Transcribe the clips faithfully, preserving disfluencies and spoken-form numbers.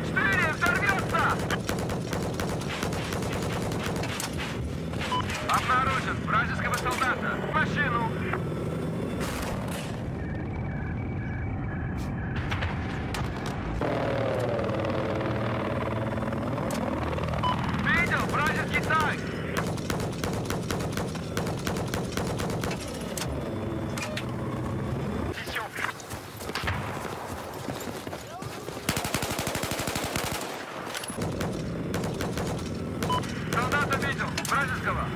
четыре, взорвется! Обнаружен вражеского солдата. В машину! Видел вражеский танк! Солдата видел! Вражеского!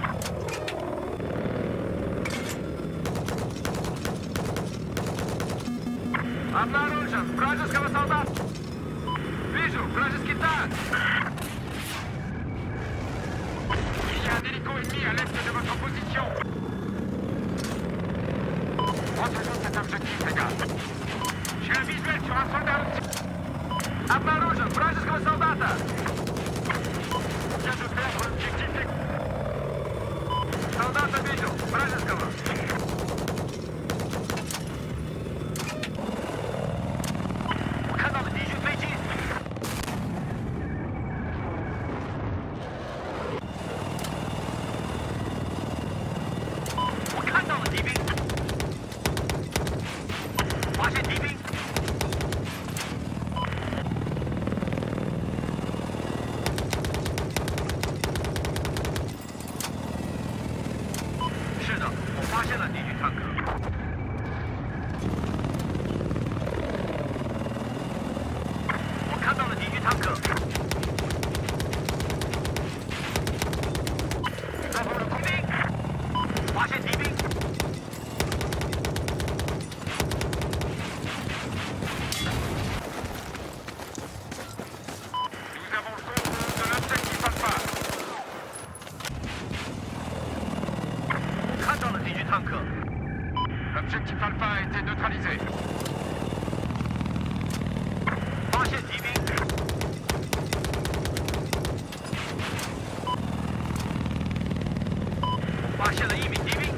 Обнаружен вражеского солдата! Вижу вражеский танк! Il y a un hélico ennemi à l'est de votre position! Retrouvons cet objectif, les gars! J'ai un visuel sur un soldat aussi! Обнаружен вражеского солдата! On vient de perdre l'objectif. Солдата видел! Вражеского! L'objectif Alpha a été neutralisé. Branchez D V. 发现了一名敌兵。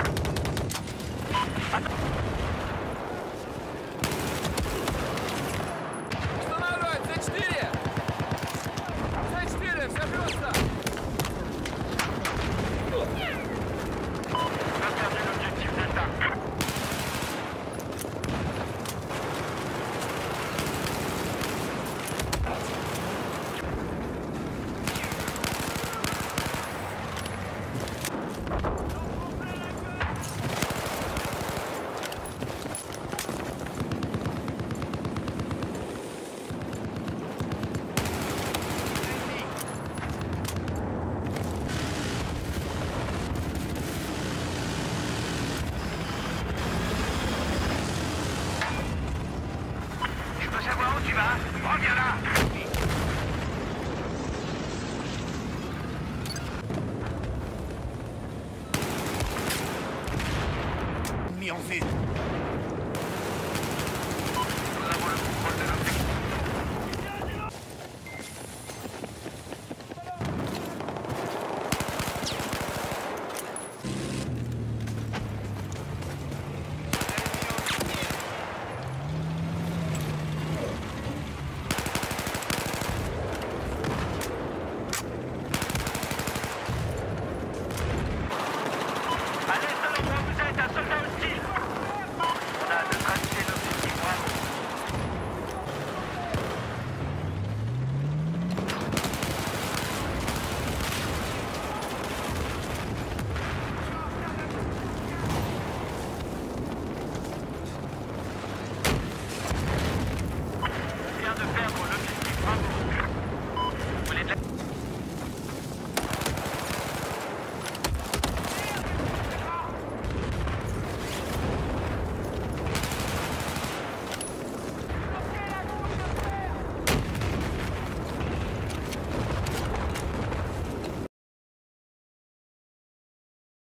Устанавливать Ц четыре! Ц четыре, взорвется! Maintenez l'objectif Delta. Je veux savoir où tu vas. Reviens là.